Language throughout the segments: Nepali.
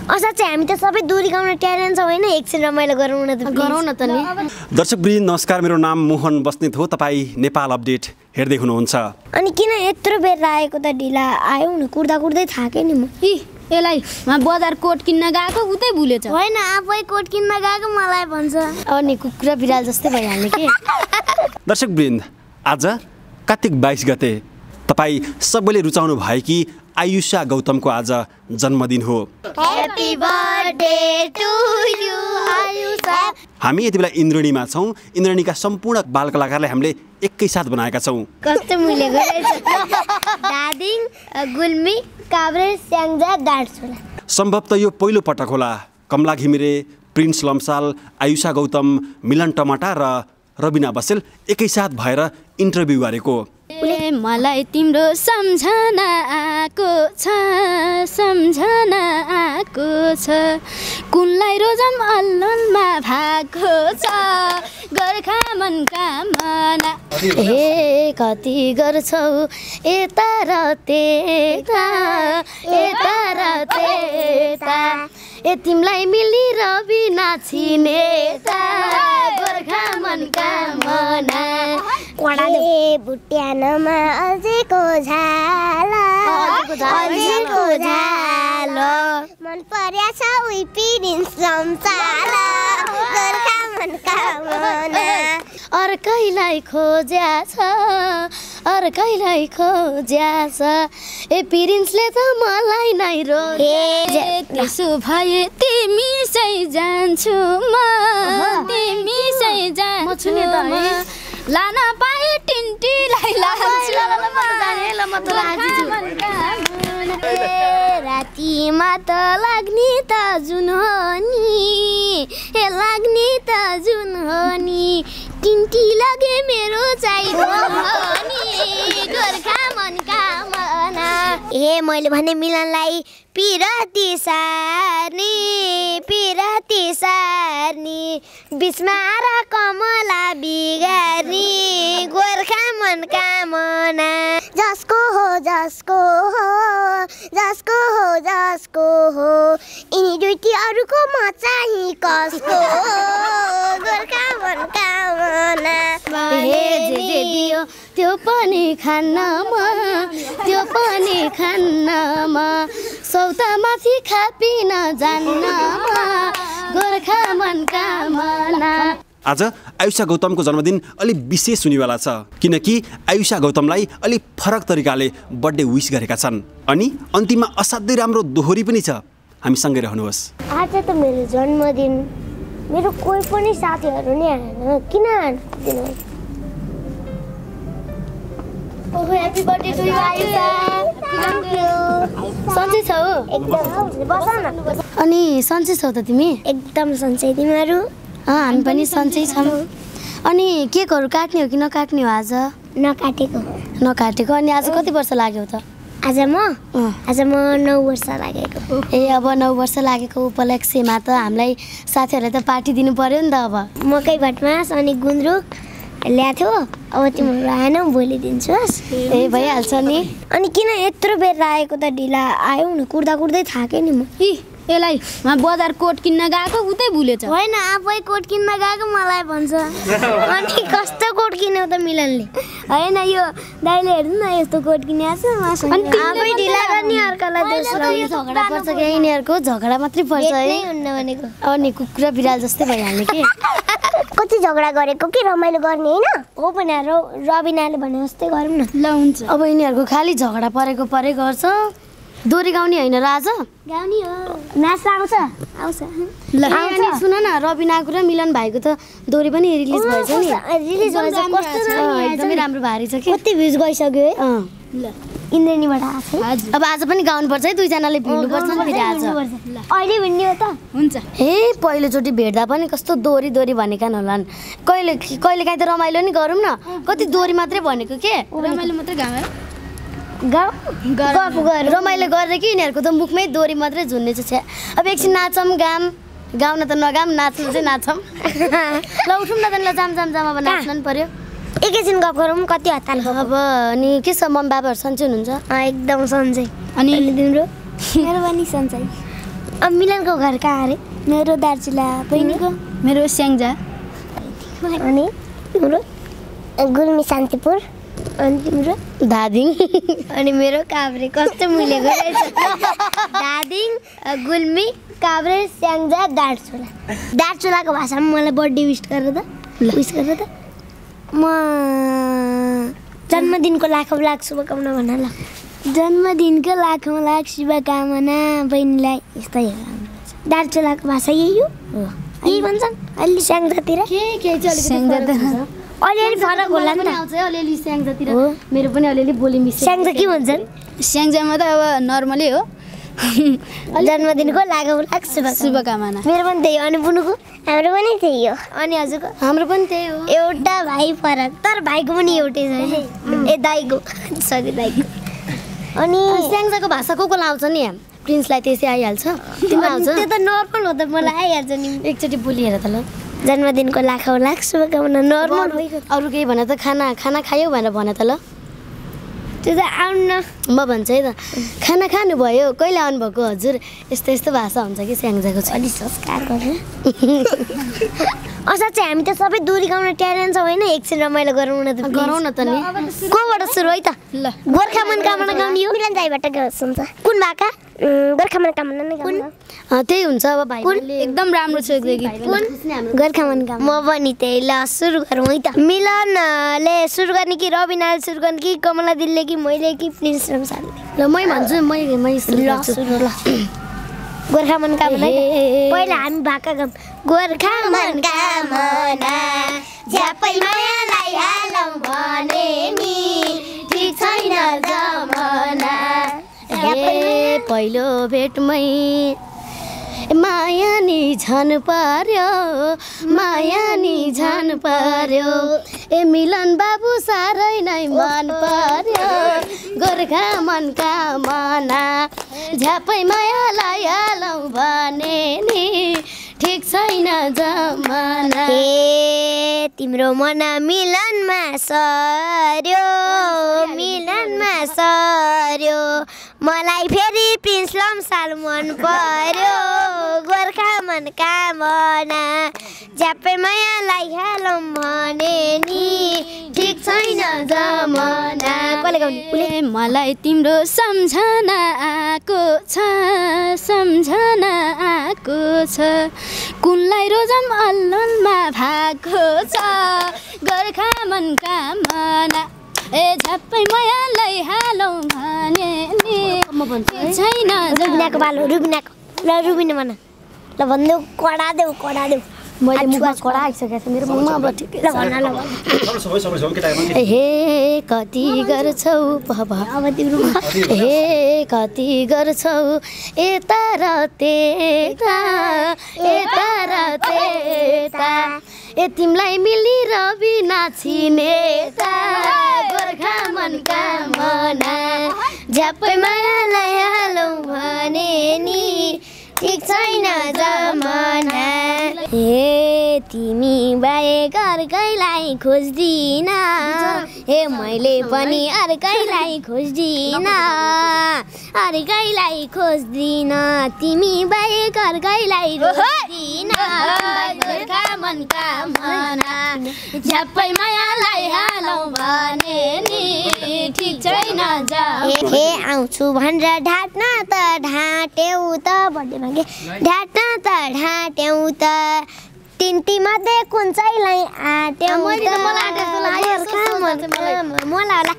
साँच्चै हामी त सबै दोहोरी गाउन ट्यालेन्ट छ होइन एकछिन रमाइलो गरौँ न त नि दर्शकवृन्द नमस्कार, मेरो नाम मोहन बस्नेत हो। तपाईँ नेपाल अपडेट हेर्दै हुनुहुन्छ। अनि किन यत्रो बेर आएको त ढिला आयौ न कुर्दा कुर्दै थाकेँ नि म। यसलाई बजार कोट किन्न गएको उतै भुलेछ होइन आफै कोट किन्न गएको मलाई भन्छ अनि कुकुरा बिराल जस्तै भइहाल्ने के। दर्शकवृन्द आज कार्तिक 22 गते तपाईँ सबैले रुचाउनु भएकी आयुषा गौतमको आज जन्मदिन हो। Happy birthday to you Ayusha. हामी यति बेला इन्द्रणीमा छौँ। इन्द्रणीका सम्पूर्ण बाल कलाकारलाई हामीले एकैसाथ बनाएका छौँ। कस्तो मिलेको दादिङ गुल्मी काभ्रे स्याङ्जा डाँडसोला। सम्भवतः यो पहिलो पटक होला कमला घिमिरे, प्रिन्स लम्साल, आयुषा गौतम, मिलन टमाटा र रबिना बसेल एकैसाथ भएर इन्टरभ्यू गरेको। मलाई तिम्रो सम्झना आएको छ कुनलाई रोजम अल्ललमा भएको छ गोर्खा मनका मना। हे कति गर्छौ यता र त्यता ए तिमीलाई मिली रबिना छिनेता गोर्खा मनका मना। ए बुट्यानमा अझैको झाला मन पर्या छ उही पिरिन्स लम्साला गोर्खा मनका मना। अर्कैलाई खोज्या छ ए पिरिन्सले त मलाई नै रोजे त्यसो भए तिमी सै जान्छु लान पाए टिन्टीलाई रातिमा त लाग्ने त जुन हो नि टिन्टी लगे मेरो चाहिँ गोर्खा मनका मना। ए मैले भने मिलनलाई पिरती सार्नी बिचमा र कमला बिगार्नी गोर्खा मनका मना। जसको हो यिनी दुईटी अरूको म चाहिँ कसको गोर्खा मनका मना। दियो त्यो पनि खान्नमा सौतामाथि खापिन जान्नमा गोर्खा मनका मना। आज आयुषा गौतमको जन्मदिन अलि विशेष हुनेवाला छ किनकि आयुषा गौतमलाई अलि फरक तरिकाले बर्थडे विश गरेका छन् अनि अन्तिममा असाध्यै राम्रो दोहोरी पनि छ। हामी सँगै रहनुहोस्। आज त मेरो जन्मदिन, मेरो कोही पनि साथीहरू नि आएन, किन आएन? ओहो happy birthday to you Ayusha. सन्चै छौ? एकदम बस न। अनि सन्चै छौ त तिमी? एकदम सन्चै। तिमीहरू? हामी पनि सन्चै छौँ। अनि केकहरू काट्ने हो कि नकाट्ने हो आज? नकाटेको। अनि आज कति वर्ष लाग्यो त? आज म 9 वर्ष लागेको। ए अब 9 वर्ष लागेको उपलक्ष्यमा त हामीलाई साथीहरूलाई त पार्टी दिनु पर्यो नि त। अब मकै भटमास अनि गुन्द्रुक ल्याएको थियो, अब तिमीहरू आएनौ भोलि दिन्छस्। ए भइहाल्छ नि। अनि किन यत्रो बेर आएको त ढिला आयौ न कुर्दा कुर्दै थाकेँ नि म। यसलाई बजार कोट किन्न गएको उतै भुलेछ होइन आफै कोट किन्न गएको मलाई भन्छ अनि कस्तो कोट किन्यौ त मिलनले? होइन यो दाइले हेर्नु न यस्तो कोट किनेको छ आफै ढिला गर्ने अर्कालाई दोस्रो झगडा पर्छ कि यिनीहरूको झगडा मात्रै पर्छ है हुन्न भनेको। अनि कुकुरा बिराल जस्तै भइहाल्ने के। कति झगडा गरेको के रमाइलो गर्ने होइन हो भने रबिनाले भने जस्तै गरौँ न। ल हुन्छ। अब यिनीहरूको खालि झगडा परेको परे गर्छ। दोरी गाउने होइन र आज? गाउने हो। नाच्न आउँछ? ल अनि सुन न रबिनाको र मिलन भाइको त दोरी पनि रिलिज भएछ नि। रिलिज भएछ कस्तो एकदमै राम्रो भारी छ कि। कति भ्युज गइसक्यो है? ल इन्द्रेणीबाट आएको। अब आज पनि गाउनुपर्छ है, दुईजनाले भिड्नुपर्छ नि फेरि आज। अहिले भिड्ने हो त? हुन्छ। हे पहिलोचोटि भेट्दा पनि कस्तो दोरी भनेका होलान्। कहिले काहीँ त रमाइलो नि गरौँ न। कति दोरी मात्रै भनेको के? रमाइलो मात्रै गाउँ है। रमाइलो गरेर कि यिनीहरूको त मुखमै दोरी मात्रै झुन्ने छ। अब एकछिन नाचौँ गाउन त नगाम, नाच्नु चाहिँ नाचौँ। ल उठौँ न त। ल जाम अब नाच्नु नि पर्यो। एकैछिन गफ गरौँ। कति हतार अब अनि के छ मम्मी बाबाहरू सन्चै हुनुहुन्छ? एकदम सन्चै। अनि तिम्रो? मेरो पनि सन्चै। अब मिलनको घर कहाँ अरे? मेरो दार्चुला। बहिनीको? मेरो स्याङ्जा। अनि तिम्रो? गुल्मी शान्तिपुर। अनि तिम्रो? धादिङ। अनि मेरो काभ्रे। कस्तो मिलेको रहेछ। धादिङ, गुल्मी, काभ्रे, स्याङ्जा, दार्चुला। दार्चुलाको भाषामा मलाई बर्थडे विश गरेर त। विश गरेर त। म जन्मदिनको लाखौँ लाख शुभकामना भन ल। जन्मदिनको लाखौँ लाख शुभकामना बहिनीलाई। यस्तै हो। दार्चुलाको भाषा यही हो? यही भन्छन् अलि स्याङ्जातिर। के स्याङ्जातिर अलिअलि फरक होला नि त। आउँछ अलिअलि स्याङ्जातिर। मेरो पनि अलिअलि बोली मिस्छ। स्याङ्जा के भन्छन्? स्याङ्जामा त अब नर्मली हो। जन्मदिनको लाखौँ लाख शुभकामना। मेरो पनि त्यही हो। अनि बुनुको? हाम्रो पनि त्यही हो। अनि हजुरको? हाम्रो पनि त्यही हो। एउटा भाइ फरक, तर भाइको पनि एउटै छ। ए दाइको, सरी दाइको। अनि स्याङ्जाको भाषा को आउँछ नि? प्रिन्सलाई त्यसै आइहाल्छ। तिम्रो आउँछ? त्यो त नर्मल हो त, मलाई आइहाल्छ नि। एकचोटि बोलिहेर त ल। जन्मदिनको लाखौँ लाख शुभकामना नर्मल हो। अरू केही भन त। खाना खायो भनेर भन त ल। त्यो त आउनु। म भन्छु है त। खाना खानुभयो? कहिले आउनुभएको हजुर? यस्तो भाषा हुन्छ कि स्याङ्जाको चाहिँ। अलि संस्कार गर्नु। असाध्यै हामी त सबै दोहोरी गाउन ट्यालेन्ट छ होइन? एकछिन रमाइलो गरौँ न त। गरौँ न त नि। कोबाट सुरु है त? ल। गोर्खा मनकामना गाउने हो? मिलन दाइबाट सुन्छ। कुन भाका? गोर्खा मनकामना नै गाउनु। त्यही हुन्छ अब भाइले एकदम राम्रो छ यो गीत। कुन? गोर्खा मनकामना। म पनि त्यही। ल सुरु गरौँ है त। मिलनले सुरु गर्ने कि रबिनाले सुरु गर्ने कि कमला दिलले कि मैले कि प्रिन्स रमसालले? ल मै भन्छु। मै सुरु ल सुरु ल। गोर्खा मनकामना। पहिला हामी भाका गाउँ। गोर्खा मनकामना झ्यापै मायालाई हालौँ भने नि ठिक छैन जमाना। पहिलो भेटमै माया नि झन् पर्यो, माया नि झन् पर्यो। ए मिलन बाबु साह्रै नै मन पर्यो। गोर्खा मनकामना झ्यापै मायालाई हालौँ भने नि ठिक छैन जमाना। ए तिम्रो मन मिलनमा सर्यो, मिलनमा सर्यो। मलाई फेरि प्रिन्स लम्साल मन पर्यो। गोर्खा मनकामना झ्यापै मायालाई हालौँ भने नि ठिक छैन जमाना। कसले गाउने? मलाई तिम्रो सम्झना आएको छ, सम्झना आएको छ। कुनलाई रोजम अल्ललमा भएको छ। गोर्खा मनकामना ए झ्यापै मायालाई हालौँ भने नि छैन। रुबिनाको बाल हो। रुबिनाको। ल रुबिना भन। ल भनिदेऊ। कडा देऊ, कडा देऊ। मैले मुखमा कडा आइसकेको छ मेरो मुखमा। अब ठिकै ल भन ल भन। हे कति गर्छौ अब तिम्रो। हे कति गर्छौ यता र त्यता, यता र त्यता। ए तिमीलाई मिली रवि नाचिनेता। गोर्खा मनकामना झ्यापै मायालाई हालौँ भने नि ठिक छैन जमाना। हे तिमी बाहेक अर्कैलाई खोज्दिन। हे मैले पनि अर्कैलाई खोज्दिन, अर्कैलाई खोज्दिन। तिमी बाहेक अर्कैलाई खोज्दिन। गोर्खा मनकामना झ्यापै मायालाई हालौँ भने नि ठिक छैन जमाना। हे आउँछु भनेर ढाट्न त ढाट्यौ त। बर्थडेमा के ढाट्न त ढाट्यौ त। तिनती मध्ये कुन चाहिँलाई आट्यौ त। मलाई होला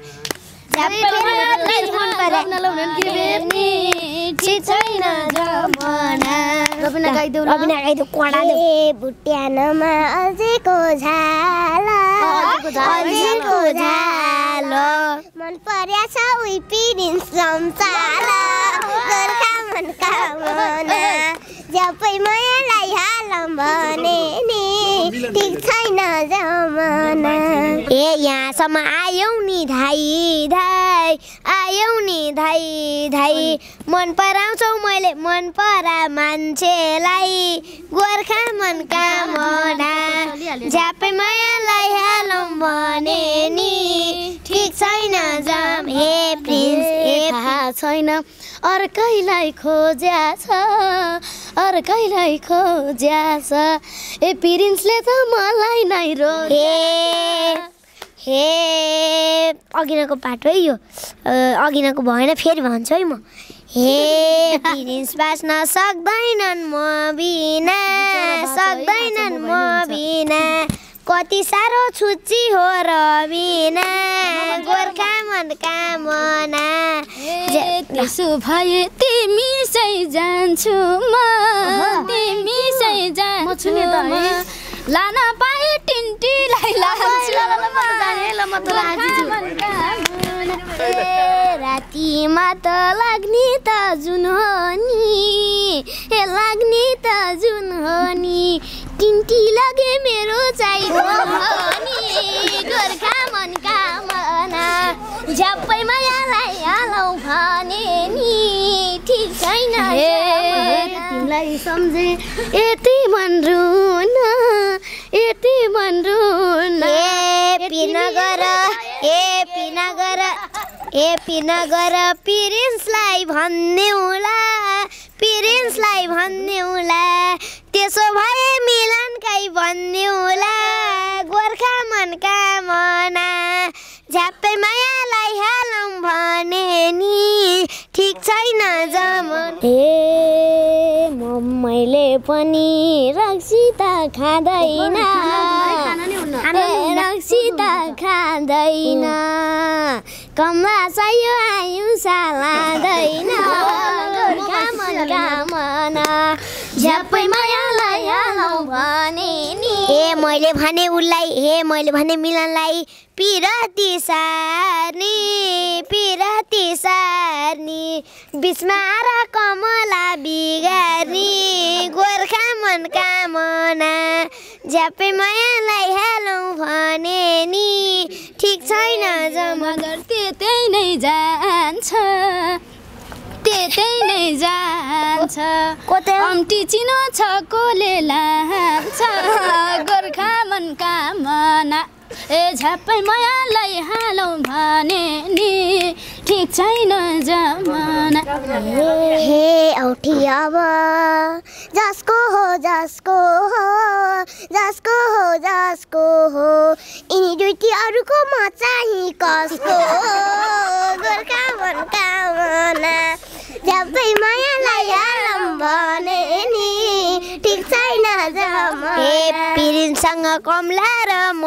ठिक छैन जमाना। रबिना गाइदेऊ। रबिना गाइदेऊ। कडा देऊ। भुट्यानमा अझैको झाल, अझैको झाल। मन पर्या छ उही प्रिन्स रमसाल। गोर्खा मनकामना झ्यापै मायालाई हालौँ भने नि ठिक छैन जमाना। ए यहाँसम्म आयौ नि धाइ धाइ, आयौ नि धाइ धाइ। मन पराउँछौ मैले मन परा मान्छेलाई। गोर्खा मनकामना झ्यापै मायालाई हालौँ भने नि ठिक छैन जम। हे प्रिन्स ए थाहा छैन अर्कैलाई खोज्या छ, अर्कैलाई खोज्याछ ए प्रिन्सले त मलाई नै हे अघिनाको पाठ है यो अघिनाको भएन फेरि भन्छु है म हे प्रिन्स बाँच्न सक्दैनन् म बिना सक्दैनन् म बिना कति साह्रो छुच्ची हो र बिना गोर्खा मन कामना त्यसो भए तिमीसै जान्छु म तिमीसै जान्छु म लान पाए टिन्टीलाई लान्छु रातिमा त लाग्ने त जुन हो नि लाग्ने त जुन हो नि टिन्टी लगे मेरो चाहिँदो नि गोर्खा मन कामना झ्याप्पै मायालाई हालौ भने नि ठिक छैन तिमीलाई सम्झे यति मन रुन पिनगर प्रिन्सलाई भन्ने होला त्यसो भए मिलनकै भन्ने होला गोर्खा मन कामना झ्याप्पै मायालाई हालौँ भने नि ठिक छैन जमन मैले पनि रक्सी त खाँदैन रक्सी त खाँदैन कमला चाहियो आयुषा लाँदैन गोर्खा मन कामना झ्याप्पै मायालाई हालौँ भने नि मैले भने उसलाई मैले भने मिलनलाई पिरती सार्नी बिचमा आएर कमला बिगार्नी गोर्खा मन कामना झ्याप्पै मायालाई हालौँ भने नि ठिक छैन जमगर त्यतै नै जान्छ अम्टी चिनो छ कोले लान्छ गोर्खा मन कामना झ्याप्पै मायालाई हालौँ भने नि ठिक छैन जमाना हे औठी अब जसको हो यिनी दुईटी अरूको म चाहिँ कसको गोर्खा मन कामना झ्याप्पै मायालाई हालौँ भने नि ठिक छैन जमाना प्रिन्ससँग कमला र म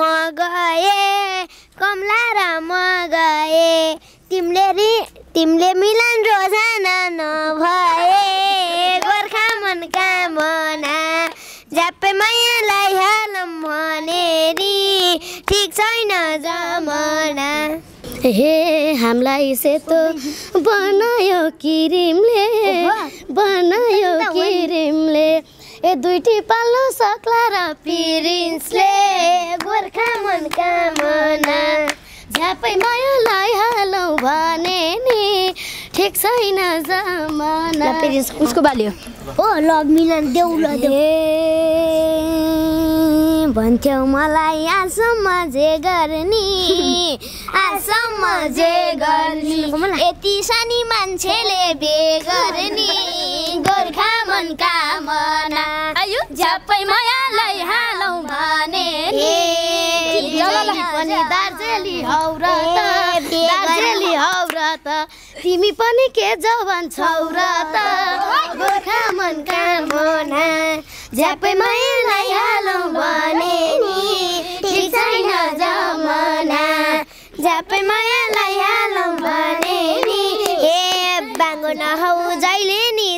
गए तिमीले मिलन रोजाना नभए गोर्खा मन कामना झ्याप्पै मायालाई हालौँ भने नि ठिक छैन जमाना हे हामीलाई सेतो बनायो किरिमले ए दुईटी पाल्न सक्ला र प्रिन्सले गोर्खा मन कामना झ्याप्पै मायालाई हालौँ भने नि ठिक छैन जमाना उसको बाल्यो लग मिलन देऊ भन्थ्यौ मलाई आजसम्म जे गर्ने यति सानी मान्छेले बेगर्नी गोर्खा मन कामना झ्याप्पै मायालाई हालौँ भने पनि दार्जिलिङ हौ र त तिमी पनि के जवान छौ र त गोर्खा मन कामना झ्याप्पै मायालाई हालौँ भने नि ठिक छैन जमाना झ्याप्पै मायालाई हालौँ भने नि बाङ्गो नहौ जहिले नि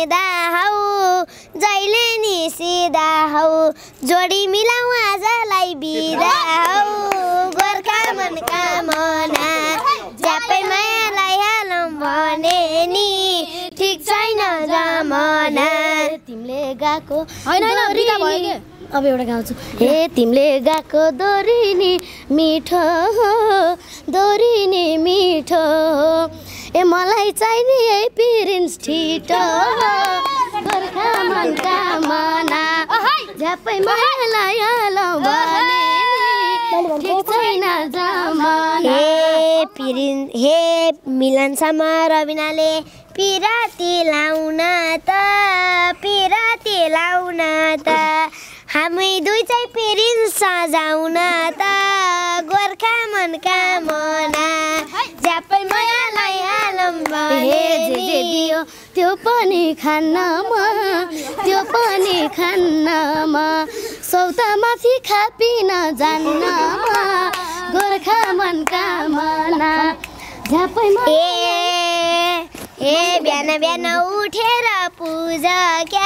सिधा हौ जोडी मिलाऊ आजलाई बिदा हौ गोर्खा मन कामना झ्याप्पै मायालाई हालौँ भने नि ठिक छैन जमाना तिमीले गाएको अब एउटा गाउँछु तिमीले गाएको दोरी नि मिठो मलाई चाहिने यही प्रिन्स छिटो गोर्खा मन कामना झ्याप्पै मायालाई हालौँ भने ठिक छैन जमाना हे मिलनसम्म रविनाले पिराती लाउन त हामी दुई चाहिँ पेरिन सजाउन त गोर्खा मनका मना झ्यापै मायालाई हालौँ भने दियो त्यो पनि खान्नमा त्यो पनि खान्नमा सौतामाथि खापिन जान्नमा गोर्खा मनका मना झ्यापै ए बिहान बिहान उठेर पूजा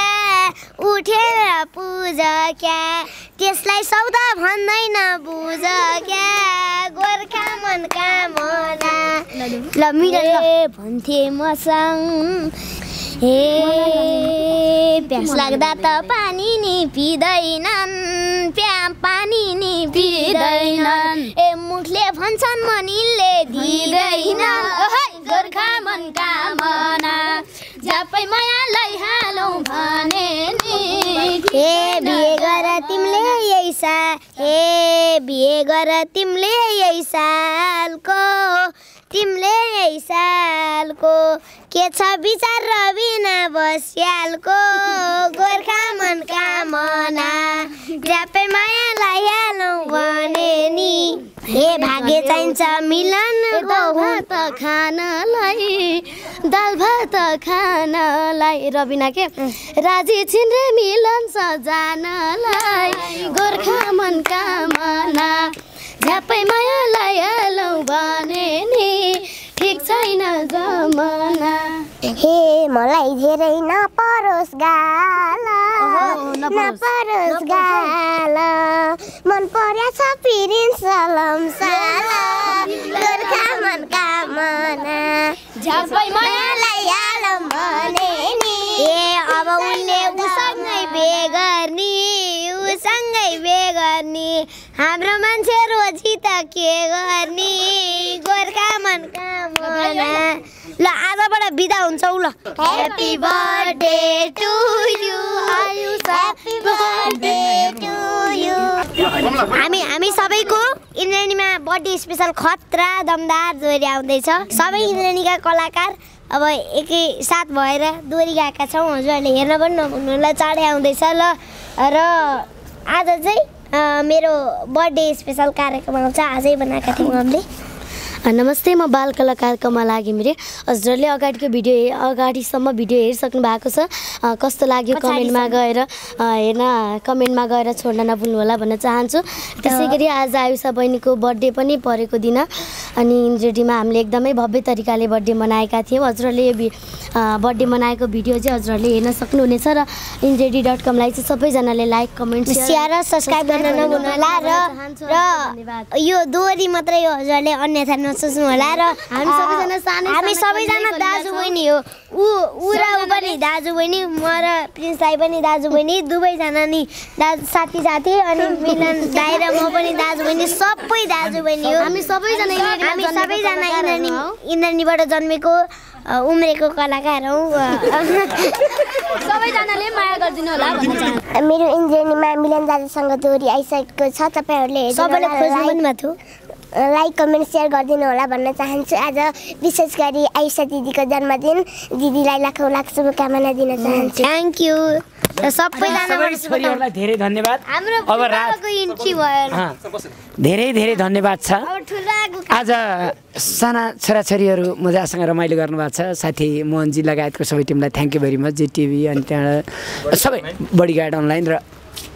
क्या त्यसलाई सौदा भन्दैन बुझ क्या गोर्खा मनका मना ल मिरले भन्थे मसँग प्यास लाग्दा त पानी नि पिँदैनन् पानी नि पिँदैनन् मुखले भन्छन् मनिले दिँदैनन् गोर्खा मनका मना झ्यापै मायालाई हालौँ भने नि बिहे गर तिमीले यही सालको के छ विचार रविना बस्यालको गोर्खा मनका मना झ्यापै मायालाई हालौँ भने नि भाग्य चाहिन्छ मिलन भात खानलाई रबिना के राजी छिन् रे मिलन सजानलाई गोर्खा मनका मना झ्यापै मायालाई हालौँ भने नि ठिक छैन जमाना मलाई धेरै नपरोस् गाल मन पर्या छ पिरिन सलम साला गोर्खा मनका मना झ्यापै मायालाई हालौँ भने नि अब उनले उसँगै बेगर्नी हाम्रो मान्छे रोजी त के गर्नी गोर्खा मनका मना ल आजबाट बिदा हुन्छौ ल happy birthday to you happy birthday to you हामी सबैको इन्द्रेणीमा बर्थडे स्पेशल खतरा दमदार दोहोरी आउँदैछ सबै इन्द्रेणीका कलाकार अब एकैसाथ भएर दोहोरी गाएका छौँ हजुरहरूले हेर्न पनि नभुल्नु ल चाँडै आउँदैछ ल र आज चाहिँ मेरो बर्थडे स्पेशल कार्यक्रम आउँछ आजै बनाएका थियौँ हामीले नमस्ते म बाल कलाकार कमला घिमिरे हजुरहरूले अगाडिसम्म भिडियो हेरिसक्नु भएको छ कस्तो लाग्यो कमेन्टमा गएर छोड्न नभुल्नु होला भन्न चाहन्छु त्यसै गरी आज आयुषा बहिनीको बर्थडे पनि परेको दिन अनि इन्द्रेडीमा हामीले एकदमै भव्य तरिकाले बर्थडे मनाएका थियौँ हजुरहरूले यो बर्थडे मनाएको भिडियो चाहिँ हजुरहरूले हेर्न सक्नुहुनेछ र इन्द्रेडी.com लाई चाहिँ सबैजनाले लाइक कमेन्ट सेयर र सब्स्क्राइब गर्न नभुल्नु होला र यो दोहोरी मात्रै हो हजुरहरूले अन्यथा नसोच्नु होला र हामी सबैजना दाजुबहिनी हो ऊ र ऊ पनि दाजुबहिनी म र प्रिन्स दाइ पनि दाजुबहिनी दुवैजना नि साथी अनि मिलन दाइ र म पनि दाजुबहिनी सबै दाजुबहिनी हो हामी सबैजना इन्द्रेणीबाट जन्मेको उम्रेको कलाकार हौ सबैजनाले माया गरिदिनु होला भन्न चाहन्छु मेरो इन्द्रेणीमा मिलन दाजुसँग दोहोरी आइसकेको छ तपाईँहरूले सबैले खोज्नु पनि भएको थियो लाइक कमेन्ट सेयर गरिदिनु होला भन्न चाहन्छु आज विशेष गरी आयुषा दिदीको जन्मदिन दिदीलाई लाखौँ लाख शुभकामना दिन चाहन्छु थ्याङ्क यू सबैजनालाई धेरै धन्यवाद अब धेरै धेरै धन्यवाद छ आज साना छोराछोरीहरू मजासँग रमाइलो गर्नुभएको छ साथी मोहनजी लगायतको सबै टिमलाई thank you very much GTV अनि त्यहाँ सबै बडीगार्ड अनलाइन र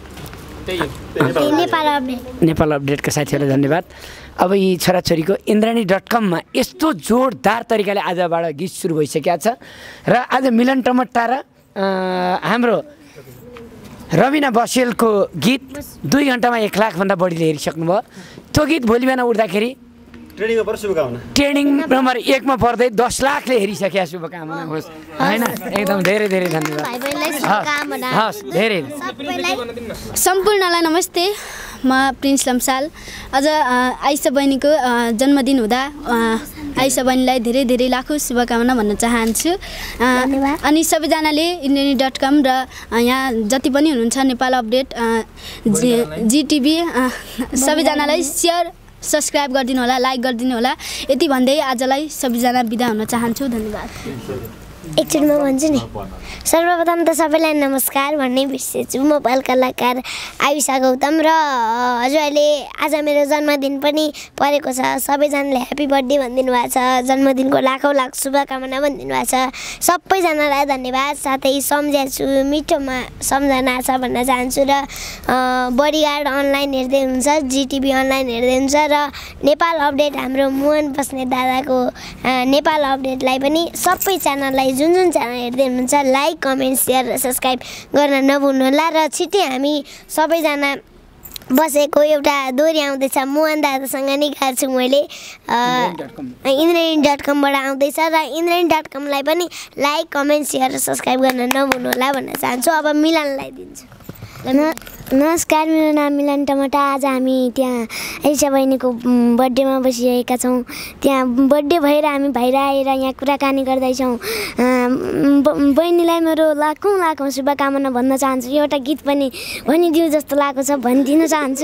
नेपाल अपडेटका साथीहरूलाई धन्यवाद अब यी छोराछोरीको इन्द्राणी.com मा यस्तो जोरदार तरिकाले आजबाट गीत सुरु भइसकेको छ र आज मिलन टमट्टा र हाम्रो रविना बसेलको गीत 2 घण्टामा 1 लाखभन्दा बढीले हेरिसक्नुभयो त्यो गीत भोलि बिहान उठ्दाखेरि ट्रेनिङ नम्बर 1 मा पर्दै 10 लाखले हेरिसकेका शुभकामना होस् हैन एकदम धेरै धेरै धन्यवाद हस् धेरै सम्पूर्णलाई नमस्ते म प्रिन्स लम्साल आज आयुषा बहिनीको जन्मदिन हुँदा आयुषा बहिनीलाई धेरै धेरै लाखौँ शुभकामना भन्न चाहन्छु अनि सबैजनाले इन्द्रेणी.com र यहाँ जति पनि हुनुहुन्छ नेपाल अपडेट जिटिभी सबैजनालाई सेयर सब्स्क्राइब गरिदिनु होला लाइक गरिदिनु होला यति भन्दै आजलाई सबैजना बिदा हुन चाहन्छु धन्यवाद एकचोटि म भन्छु नि सर्वप्रथम त सबैलाई नमस्कार भन्ने बिर्सेछु म बाल कलाकार आयुषा गौतम र हजुरहरूले आज मेरो जन्मदिन पनि परेको छ सबैजनाले ह्याप्पी बर्थडे भनिदिनु भएको छ जन्मदिनको लाखौँ लाख शुभकामना भनिदिनु भएको छ सबैजनालाई धन्यवाद साथै सम्झाछु मिठोमा सम्झना छ भन्न चाहन्छु र बडीगार्ड अनलाइन हेर्दै हुनुहुन्छ जिटिभी अनलाइन हेर्दै हुन्छ र नेपाल अपडेट हाम्रो मोहन बस्नेत दादाको नेपाल अपडेटलाई पनि सबै च्यानललाई जुन जुन च्यानल हेर्दै हुनुहुन्छ लाइक कमेन्ट सेयर र सब्सक्राइब गर्न नभुल्नुहोला र छिट्टै हामी सबैजना बसेको एउटा दोहोरी आउँदैछ मोहन दादासँग नै गाएको छु मैले इन्द्रेणी.com आउँदैछ र इन्द्रेणी.comलाई पनि लाइक कमेन्ट सेयर र सब्सक्राइब गर्न नभुल्नुहोला भन्न चाहन्छु अब मिलनलाई दिन्छु नमस्कार मेरो नाम मिलन टमटा आज हामी त्यहाँ आइसा बहिनीको बर्थडेमा बसिरहेका छौँ त्यहाँ बर्थडे भएर हामी बाहिर आएर यहाँ कुराकानी गर्दैछौँ बहिनीलाई मेरो लाखौँ शुभकामना भन्न चाहन्छु एउटा गीत पनि भनिदिउ जस्तो लागेको छ भनिदिन चाहन्छु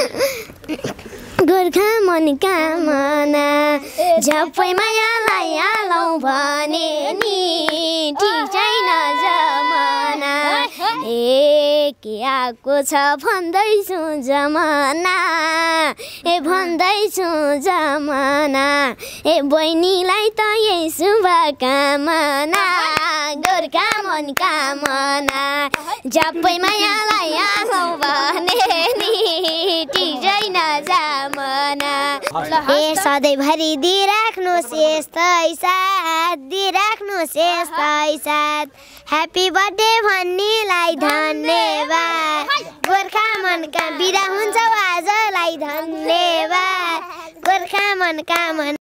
गोर्खा मन कामना झप्पै मायालाई हालौँ भने नि ठिक छैन जमाना के आएको छ भन्दैछु जमाना भन्दैछु जमाना बहिनीलाई त यही शुभकामना गोर्खा मन कामना झप्पै मायालाई हालौँ भने नि ठिक छैन जमाना सधैँभरि दिइराख्नुहोस् यस्तै साथ ह्याप्पी बर्थडे भन्नेलाई धन्यवाद गोर्खा मनका बिदा हुन्छ आजलाई धन्यवाद गोर्खा मनका